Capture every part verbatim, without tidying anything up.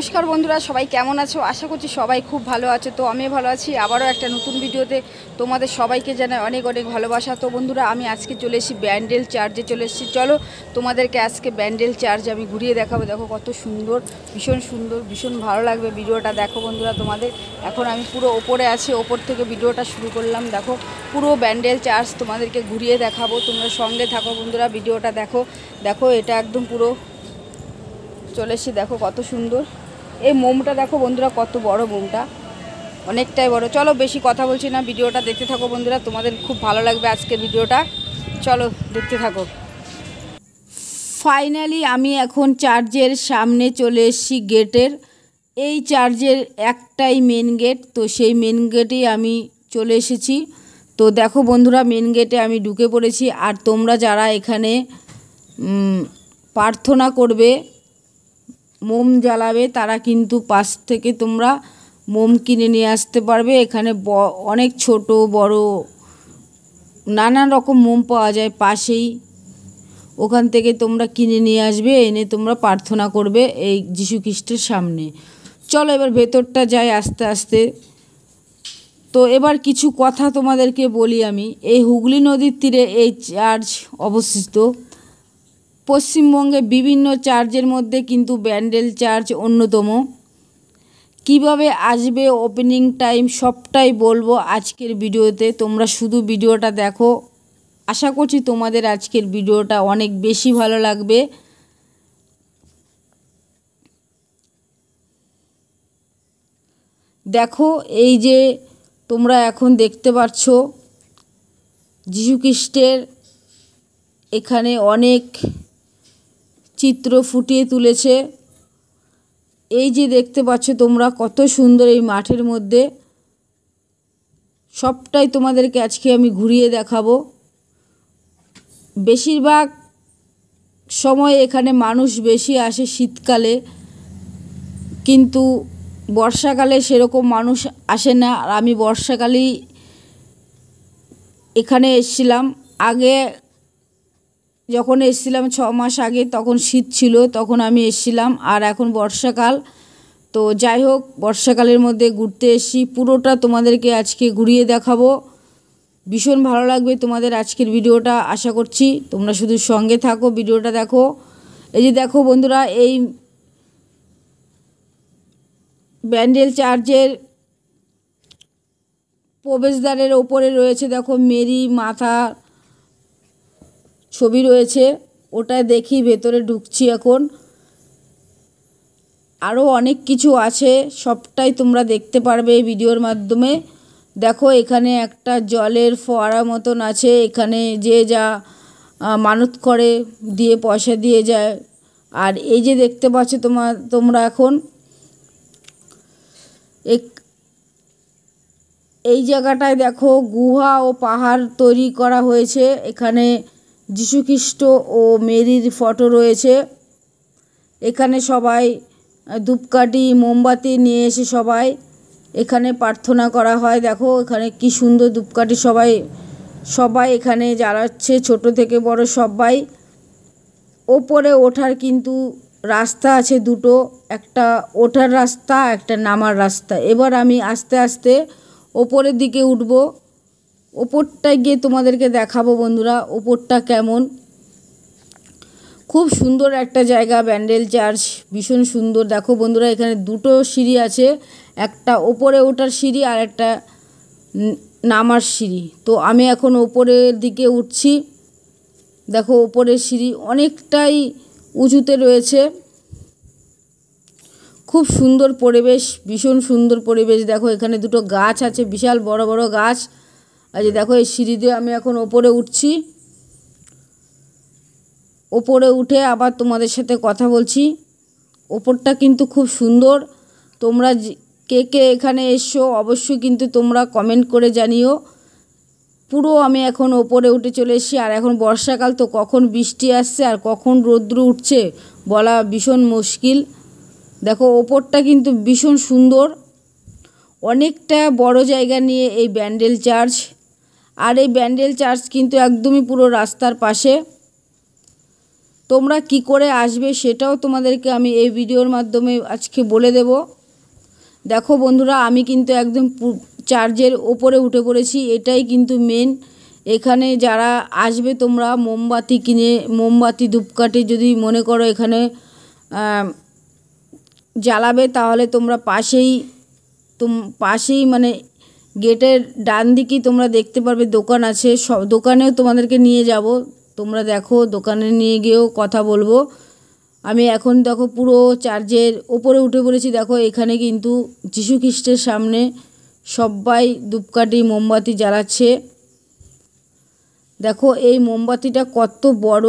নমস্কার বন্ধুরা, সবাই কেমন আছো? আশা করছি সবাই খুব ভালো আছে। তো আমি ভালো আছি। আবারও একটা নতুন ভিডিওতে তোমাদের সবাইকে জানাই অনেক অনেক ভালোবাসা। তো বন্ধুরা, আমি আজকে চলে এসেছি ব্যান্ডেল চার্চে চলে এসেছি। চলো তোমাদেরকে আজকে ব্যান্ডেল চার্চ আমি ঘুরিয়ে দেখাবো। দেখো কত সুন্দর, ভীষণ সুন্দর, ভীষণ ভালো লাগবে ভিডিওটা। দেখো বন্ধুরা, তোমাদের এখন আমি পুরো ওপরে আছি, ওপর থেকে ভিডিওটা শুরু করলাম। দেখো পুরো ব্যান্ডেল চার্চ তোমাদেরকে ঘুরিয়ে দেখাবো। তোমরা সঙ্গে থাকো বন্ধুরা, ভিডিওটা দেখো। দেখো এটা একদম পুরো চলে এসেছি। দেখো কত সুন্দর এই মোমটা, দেখো বন্ধুরা কত বড় মোমটা, অনেকটাই বড়। চলো বেশি কথা বলছি না, ভিডিওটা দেখতে থাকো বন্ধুরা, তোমাদের খুব ভালো লাগবে আজকের ভিডিওটা। চলো দেখতে থাকো। ফাইনালি আমি এখন চার্চের সামনে চলে এসেছি গেটের। এই চার্চের একটাই মেন গেট, তো সেই মেন গেটেই আমি চলে এসেছি। তো দেখো বন্ধুরা, মেন গেটে আমি ঢুকে পড়েছি। আর তোমরা যারা এখানে প্রার্থনা করবে, মোম জ্বালাবে, তারা কিন্তু পাশ থেকে তোমরা মোম কিনে নিয়ে আসতে পারবে। এখানে অনেক ছোট বড় নানান রকম মোম পাওয়া যায় পাশেই, ওখান থেকে তোমরা কিনে নিয়ে আসবে, এনে তোমরা প্রার্থনা করবে এই যীশু খ্রিস্টের সামনে। চলো এবার ভেতরটা যাই আস্তে আস্তে। তো এবার কিছু কথা তোমাদেরকে বলি আমি। এই হুগলি নদীর তীরে এই চার্চ অবস্থিত। পশ্চিমবঙ্গে বিভিন্ন চার্চের মধ্যে কিন্তু ব্যান্ডেল চার্চ অন্যতম। কিভাবে আসবে, ওপেনিং টাইম, সবটাই বলবো আজকের ভিডিওতে। তোমরা শুধু ভিডিওটা দেখো। আশা করছি তোমাদের আজকের ভিডিওটা অনেক বেশি ভালো লাগবে। দেখো এই যে তোমরা এখন দেখতে পাচ্ছ যীশু খ্রিস্টের এখানে অনেক চিত্র ফুটিয়ে তুলেছে। এই যে দেখতে পাচ্ছ তোমরা কত সুন্দর এই মাঠের মধ্যে, সবটাই তোমাদেরকে আজকে আমি ঘুরিয়ে দেখাবো। বেশিরভাগ সময় এখানে মানুষ বেশি আসে শীতকালে, কিন্তু বর্ষাকালে সেরকম মানুষ আসে না। আর আমি বর্ষাকালেই এখানে এসেছিলাম। আগে যখন এসেছিলাম ছ মাস আগে, তখন শীত ছিল, তখন আমি এসেছিলাম। আর এখন বর্ষাকাল। তো যাই হোক, বর্ষাকালের মধ্যে ঘুরতে এসেছি, পুরোটা তোমাদেরকে আজকে ঘুরিয়ে দেখাবো। ভীষণ ভালো লাগবে তোমাদের আজকের ভিডিওটা। আশা করছি তোমরা শুধু সঙ্গে থাকো, ভিডিওটা দেখো। এই যে দেখো বন্ধুরা, এই ব্যান্ডেল চার্চের প্রবেশদ্বারের ওপরে রয়েছে দেখো মেরি মাথা ছবি রয়েছে, ওটা দেখি ভেতরে ঢুকছি এখন। আরও অনেক কিছু আছে, সবটাই তোমরা দেখতে পারবে এই ভিডিওর মাধ্যমে। দেখো এখানে একটা জলের ফোয়ারা মতন আছে, এখানে যে যা মানত করে দিয়ে পয়সা দিয়ে যায়। আর এই যে দেখতে পাচ্ছ তোমার তোমরা এখন এক এই জায়গাটায় দেখো গুহা ও পাহাড় তৈরি করা হয়েছে। এখানে যীশু খ্রিস্ট ও মেরির ফটো রয়েছে। এখানে সবাই ধূপকাঠি মোমবাতি নিয়ে এসে সবাই এখানে প্রার্থনা করা হয়। দেখো এখানে কি সুন্দর ধূপকাঠি সবাই সবাই এখানে জ্বালাচ্ছে, ছোট থেকে বড় সবাই। ওপরে ওঠার কিন্তু রাস্তা আছে দুটো, একটা ওঠার রাস্তা, একটা নামার রাস্তা। এবার আমি আস্তে আস্তে ওপরের দিকে উঠব, ওপরটায় গিয়ে তোমাদেরকে দেখাবো বন্ধুরা ওপরটা কেমন। খুব সুন্দর একটা জায়গা ব্যান্ডেল চার্চ, ভীষণ সুন্দর। দেখো বন্ধুরা, এখানে দুটো সিঁড়ি আছে, একটা ওপরে ওঠার সিঁড়ি আর একটা নামার সিঁড়ি। তো আমি এখন ওপরের দিকে উঠছি। দেখো ওপরের সিঁড়ি অনেকটাই উঁচুতে রয়েছে। খুব সুন্দর পরিবেশ, ভীষণ সুন্দর পরিবেশ। দেখো এখানে দুটো গাছ আছে, বিশাল বড় বড় গাছ। আর যে দেখো এই সিঁড়ি দিয়ে আমি এখন ওপরে উঠছি। ওপরে উঠে আবার তোমাদের সাথে কথা বলছি। ওপরটা কিন্তু খুব সুন্দর। তোমরা কে কে এখানে এসছো অবশ্যই কিন্তু তোমরা কমেন্ট করে জানিও। পুরো আমি এখন ওপরে উঠে চলে এসেছি। আর এখন বর্ষাকাল, তো কখন বৃষ্টি আসছে আর কখন রৌদ্র উঠছে বলা ভীষণ মুশকিল। দেখো ওপরটা কিন্তু ভীষণ সুন্দর, অনেকটা বড় জায়গা নিয়ে এই ব্যান্ডেল চার্চ। আর এই ব্যান্ডেল চার্চ কিন্তু একদমই পুরো রাস্তার পাশে। তোমরা কি করে আসবে সেটাও তোমাদেরকে আমি এই ভিডিওর মাধ্যমে আজকে বলে দেব। দেখো বন্ধুরা, আমি কিন্তু একদম চার্চের ওপরে উঠে পড়েছি। এটাই কিন্তু মেন। এখানে যারা আসবে তোমরা মোমবাতি কিনে, মোমবাতি ধূপকাঠি যদি মনে করো এখানে জ্বালাবে, তাহলে তোমরা পাশেই তোম পাশেই মানে গেটের ডান দিকেই তোমরা দেখতে পারবে দোকান আছে। সব দোকানেও তোমাদেরকে নিয়ে যাব, তোমরা দেখো, দোকানে নিয়ে গিয়েও কথা বলবো। আমি এখন দেখো পুরো চার্চের ওপরে উঠে পড়েছি। দেখো এখানে কিন্তু যীশু খ্রিস্টের সামনে সবাই ধূপকাঠি মোমবাতি জ্বালাচ্ছে। দেখো এই মোমবাতিটা কত বড়।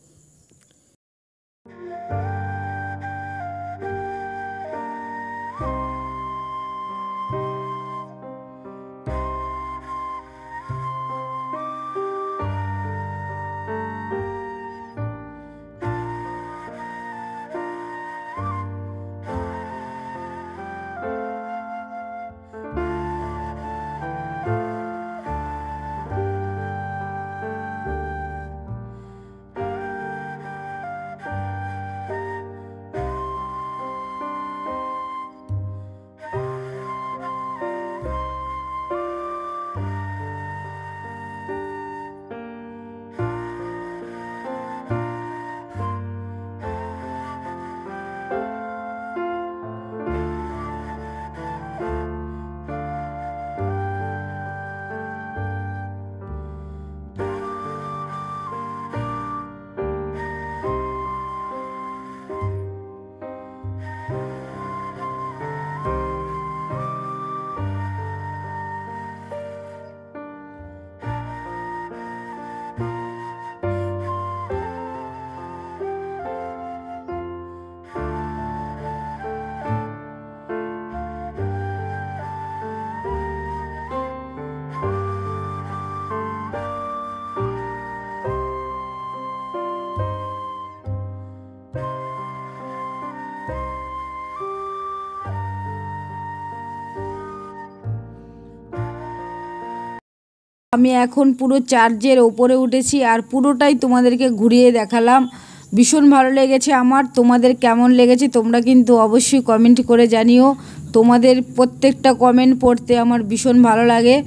আমি এখন পুরো চার্চের ওপরে উঠেছি আর পুরোটাই তোমাদেরকে ঘুরিয়ে দেখালাম। ভীষণ ভালো লেগেছে আমার। তোমাদের কেমন লেগেছে তোমরা কিন্তু অবশ্যই কমেন্ট করে জানিও। তোমাদের প্রত্যেকটা কমেন্ট পড়তে আমার ভীষণ ভালো লাগে।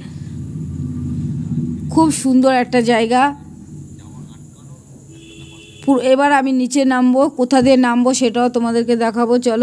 খুব সুন্দর একটা জায়গা। পুরো এবার আমি নিচে নামবো, কোথা দিয়ে নামবো সেটাও তোমাদেরকে দেখাবো। চলো।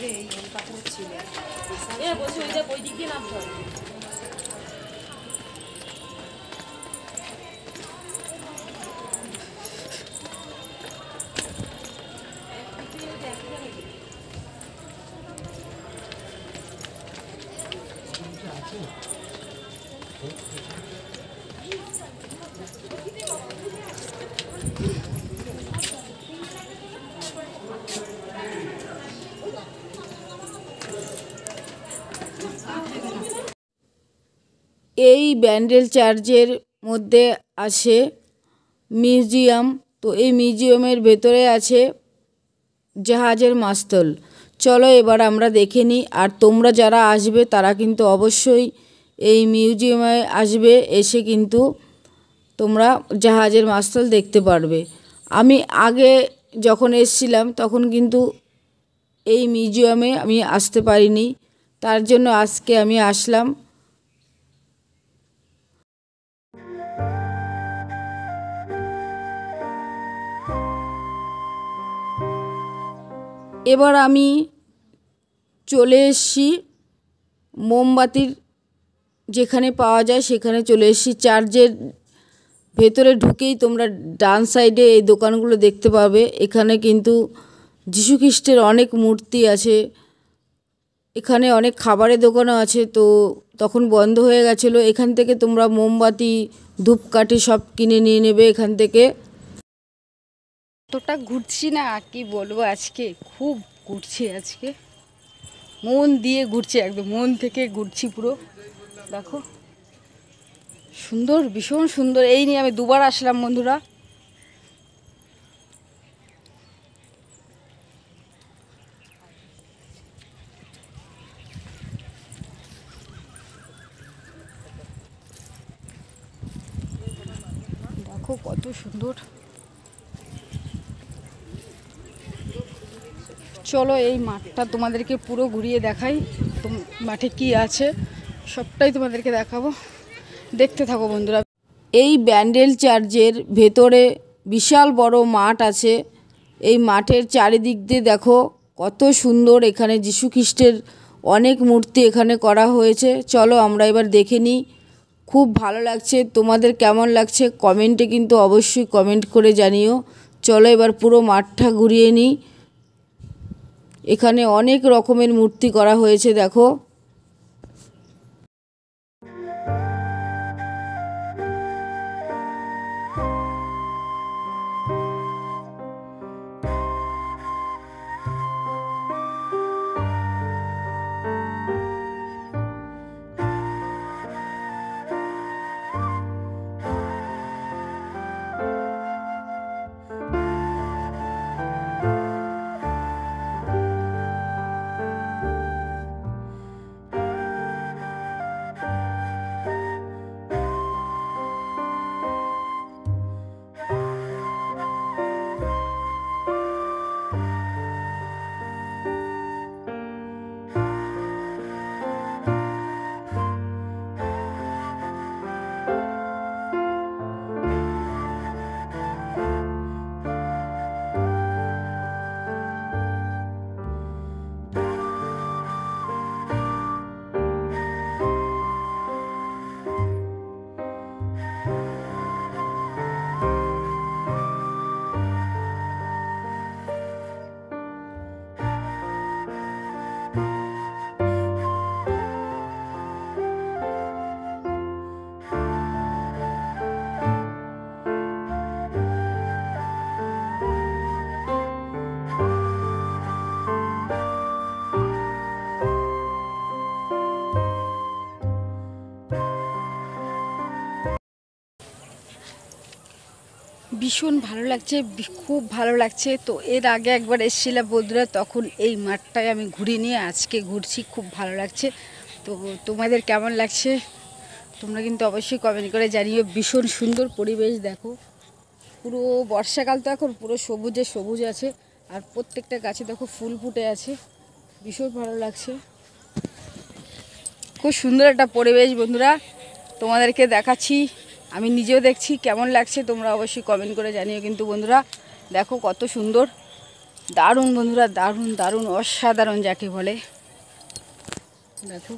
এই ব্যান্ডেল চার্চের মধ্যে আছে মিউজিয়াম। তো এই মিউজিয়ামের ভেতরে আছে জাহাজের মাস্তুল। চলো এবার আমরা দেখে নিই। আর তোমরা যারা আসবে তারা কিন্তু অবশ্যই এই মিউজিয়ামে আসবে, এসে কিন্তু তোমরা জাহাজের মাস্তুল দেখতে পারবে। আমি আগে যখন এসেছিলাম তখন কিন্তু এই মিউজিয়ামে আমি আসতে পারিনি, তার জন্য আজকে আমি আসলাম। এবার আমি চলে এসেছি মোমবাতির যেখানে পাওয়া যায় সেখানে চলে এসেছি। চার্চের ভেতরে ঢুকেই তোমরা ডান সাইডে এই দোকানগুলো দেখতে পাবে। এখানে কিন্তু যীশু খ্রিস্টের অনেক মূর্তি আছে। এখানে অনেক খাবারের দোকানও আছে, তো তখন বন্ধ হয়ে গেছিলো। এখান থেকে তোমরা মোমবাতি ধূপকাঠি সব কিনে নিয়ে নেবে এখান থেকে। এতটা ঘুরছি না কি বলবো, আজকে খুব ঘুরছি, আজকে মন দিয়ে ঘুরছি, একদম মন থেকে ঘুরছি পুরো। দেখো সুন্দর, ভীষণ সুন্দর। এই নিয়ে আমি দুবার আসলাম বন্ধুরা। দেখো কত সুন্দর। চলো এই মাঠটা তোমাদেরকে পুরো ঘুরিয়ে দেখাই, তো মাঠে কি আছে সবটাই তোমাদেরকে দেখাবো, দেখতে থাকো বন্ধুরা। এই ব্যান্ডেল চার্চের ভেতরে বিশাল বড় মাঠ আছে। এই মাঠের চারিদিক দিয়ে দেখো কত সুন্দর, এখানে যীশু খ্রিস্টের অনেক মূর্তি এখানে করা হয়েছে। চলো আমরা এবার দেখে নিই। খুব ভালো লাগছে। তোমাদের কেমন লাগছে কমেন্টে কিন্তু অবশ্যই কমেন্ট করে জানিও। চলো এবার পুরো মাঠটা ঘুরিয়ে নিই। এখানে অনেক রকমের মূর্তি করা হয়েছে দেখো। ভীষণ ভালো লাগছে, খুব ভালো লাগছে। তো এর আগে একবার এসেছিলাম বন্ধুরা, তখন এই মাঠটায় আমি ঘুরে নিয়ে আজকে ঘুরছি, খুব ভালো লাগছে। তো তোমাদের কেমন লাগছে তোমরা কিন্তু অবশ্যই কমেন্ট করে জানিও। ভীষণ সুন্দর পরিবেশ দেখো, পুরো বর্ষাকাল তো এখন, পুরো সবুজে সবুজ আছে, আর প্রত্যেকটা গাছে দেখো ফুল ফুটে আছে, ভীষণ ভালো লাগছে। খুব সুন্দর একটা পরিবেশ বন্ধুরা, তোমাদেরকে দেখাচ্ছি, আমি নিজেও দেখছি কেমন লাগছে, তোমরা অবশ্যই কমেন্ট করে জানিও। কিন্তু বন্ধুরা দেখো কত সুন্দর, দারুণ বন্ধুরা, দারুণ দারুণ অসাধারণ যাকে বলে। দেখো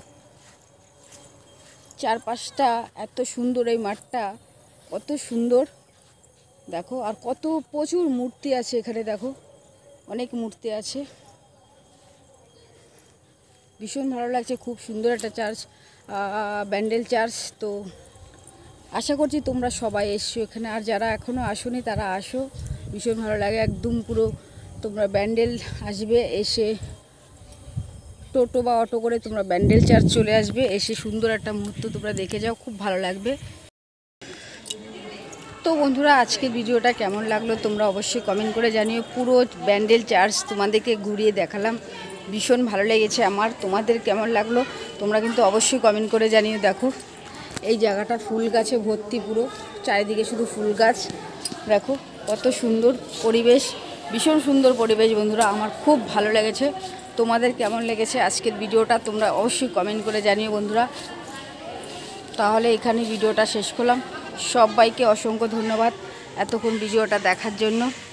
চারপাশটা এত সুন্দর, এই মাঠটা কত সুন্দর দেখো, আর কত প্রচুর মূর্তি আছে এখানে, দেখো অনেক মূর্তি আছে, ভীষণ ভালো লাগছে। খুব সুন্দর একটা চার্চ, ব্যান্ডেল চার্চ। তো আশা করছি তোমরা সবাই এসছো এখানে, আর যারা এখনও আসোনি তারা আসো, ভীষণ ভালো লাগে। একদম পুরো তোমরা ব্যান্ডেল আসবে, এসে টোটো বা অটো করে তোমরা ব্যান্ডেল চার্চ চলে আসবে, এসে সুন্দর একটা মুহূর্ত তোমরা দেখে যাও, খুব ভালো লাগবে। তো বন্ধুরা আজকের ভিডিওটা কেমন লাগলো তোমরা অবশ্যই কমেন্ট করে জানিও। পুরো ব্যান্ডেল চার্চ তোমাদেরকে ঘুরিয়ে দেখালাম, ভীষণ ভালো লেগেছে আমার। তোমাদের কেমন লাগলো তোমরা কিন্তু অবশ্যই কমেন্ট করে জানিও। দেখো এই জায়গাটা ফুল গাছে ভর্তি, পুরো চারিদিকে শুধু ফুল গাছ, দেখো কত সুন্দর পরিবেশ, ভীষণ সুন্দর পরিবেশ বন্ধুরা, আমার খুব ভালো লেগেছে। তোমাদের কেমন লেগেছে আজকের ভিডিওটা তোমরা অবশ্যই কমেন্ট করে জানিও বন্ধুরা। তাহলে এখানে ভিডিওটা শেষ করলাম, সবাইকে অসংখ্য ধন্যবাদ এতক্ষণ ভিডিওটা দেখার জন্য।